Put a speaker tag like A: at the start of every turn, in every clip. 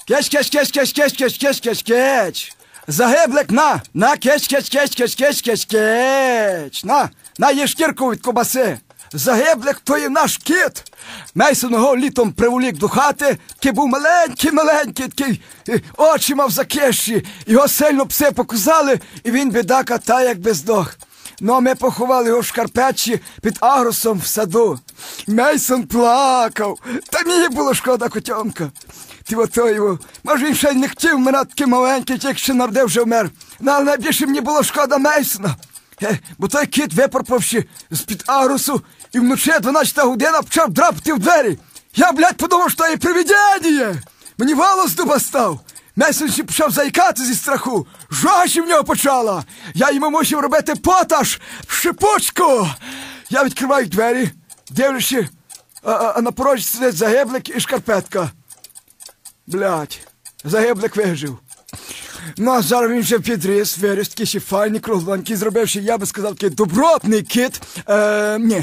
A: Кеч, кеч, кеч, кеч, кеч, кеч, кеч, кеч, кеч. Загиблик, на, кеч, кеч, кеч, кеч, кеч, кеч, кеч. На, є шкірку від кобаси. Загиблик, то є наш кіт. Мейсон його літом приволік до хати, такий був маленький, такий, очі мав закищі. Його сильно пси показали, і він, бідака, та якби здох. Ну, а ми поховали його в шкарпетчі під агросом в саду. Мейсон плакав. Та мені було шкода котенка. Його. Може, він ще й не хотів вмирати такий маленький, тільки ще народив, вже вмер. Ну, але найбільше мені було шкода Мейсона. Бо той кіт, випорпавши з-під агросу, і вночі 12 година почав драпати в двері. Я, блядь, подумав, що є привидення. Мені волос дуба став. Мейсон ще почав заїкати зі страху. Жога ще в нього почала. Я йому мусив робити поташ, шипучку. Я відкриваю двері, дивлюся, а на порожі сидить загиблик і шкарпетка. Блядь, загиблик вижив. Ну, а зараз він вже підріс, виріс, такий ще файний, кругленький, зробив ще, я би сказав, такий добротний кіт. Ні,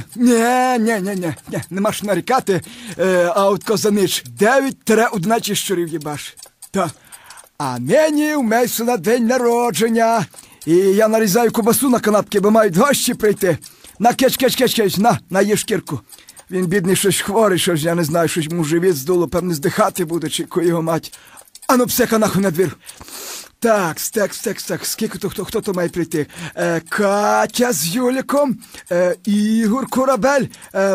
A: нема що нарікати, а от козанич 9-11 щурів їбаш. Так. А нині у Мейсона день народження, і я нарізаю кубасу на канапки, бо мають гості прийти. На кеч, на їж шкірку. Він, бідний, щось хворий, щось, я не знаю, щось йому живіт здуло, певне, здихати буде, чи його мать. Ану, псека нахуй на двір. Так, скільки то, хто то має прийти? Катя з Юліком, Ігор Корабель,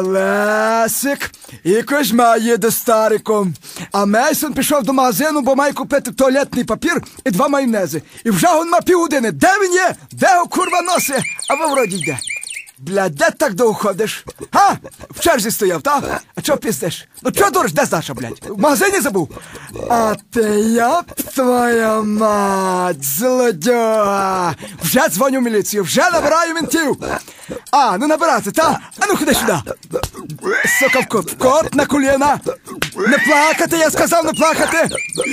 A: Лесик і Кузьма їде стариком. А Мейсон пішов до магазину, бо має купити туалетний папір і 2 майонези. І вже він на півгодини. Де він є? Де його курва носить? А ви вроді йде. Блядь, де так довго ходиш? Га? В черзі стояв, та? А чого піздиш? Ну чого дуриш? Де Саша, блядь? В магазині забув? А ти я б твоя мать, злодюга! Вже дзвоню в міліцію, вже набираю ментів! А, ну набирати, та? А ну ходи сюди! Сука, в кот на коліна! Не плакати, я сказав, не плакати!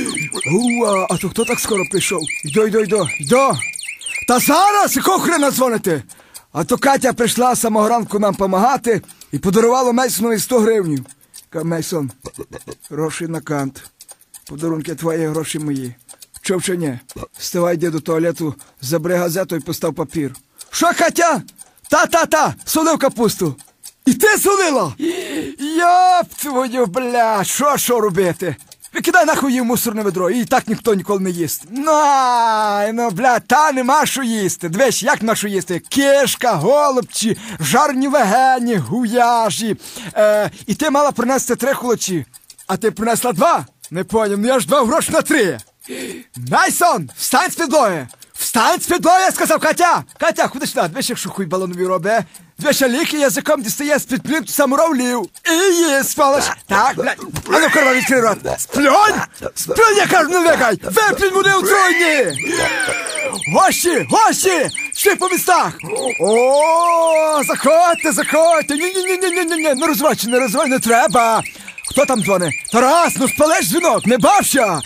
A: А то хто так скоро прийшов? Йду. Та зараз, якого хрена дзвоните? А то Катя прийшла з самого ранку нам помагати і подарувала Мейсонові 100 гривень. Каже, Мейсон, гроші на кант. Подарунки твої, гроші мої. Чув чи ні? Вставай, йди до туалету, забери газету і постав папір. Що, Катя? Та, солив капусту. І ти солила? Йоп твою, бля, що робити? Викидай нахуй її в мусорне ведро, і так ніхто ніколи не їсть. Ну, бля, та нема що їсти. Дивись, як нема що їсти? Кишка, голубці, жарні вегені, гуяжі. І ти мала принести 3 кулачі. А ти принесла 2? Не поняв, ну я ж 2 гроші на 3. Мейсон, встань з підлоги! Встань з підлоги, я сказав, Катя! Катя, ходи сюди, дивись, якщо хуй балонові робить. Дивись, ліки язиком дістає з-під плівцю самуровлів. І їсть, сволоч. Так, блядь, а ну, корова, відкрий рот. Сплюнь, я кажу, не лягай. Виплюнь мене у тройні. Гості, всі по містах. О, заходьте. Ні, не розвай, не треба. Хто там дзвонить? Тарас, ну спалиш дзвінок, не бався.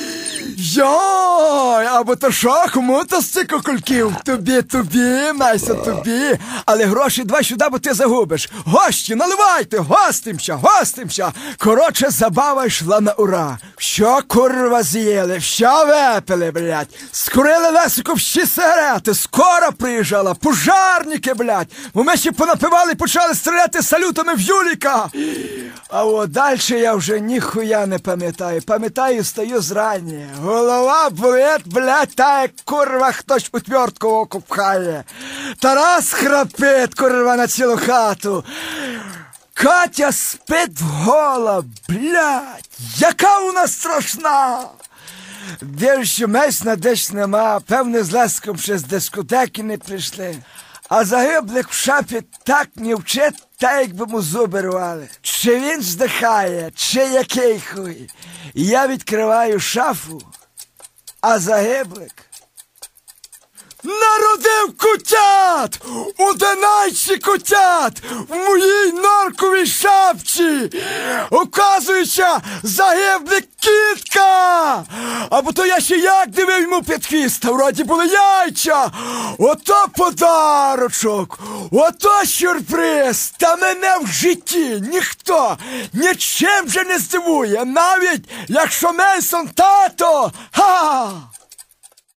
A: Йой, або то що, кому то стільки кульків? Тобі, Мейсон, тобі. Але гроші давай сюди, бо ти загубиш. Гості, наливайте, гостимся. Коротше, забава йшла на ура. Що курва з'їли, що випили, блядь. Скурили Лесику всі сигарети, скоро приїжджала, пожарники, блядь. Бо ми ще понапивали і почали стріляти салютами в Юліка. А от далі я вже ніхуя не пам'ятаю. Пам'ятаю, стою зрані. Голова болить, блядь, та як курва хтось у твертку око пхає. Тарас храпить, курва, на цілу хату. Катя спить вгола, блядь, яка вона страшна. Дивлюся, Мейсона десь нема, певне з Леском ще з дискотеки не прийшли. А загиблик в шапі так не вчить, та якби му зуби рвали. Чи він здихає, чи який хуй. Я відкриваю шафу, а загиблик Народив кутят! 11 кутят! В моїй норковій шапці! Оказується, загибли кітка! Або то я ще як дивив йому під хвіст, та вроді були яйця! Ото подарочок! Ото сюрприз! Та мене в житті ніхто нічим вже не здивує, навіть якщо Мейсон тато! Ха!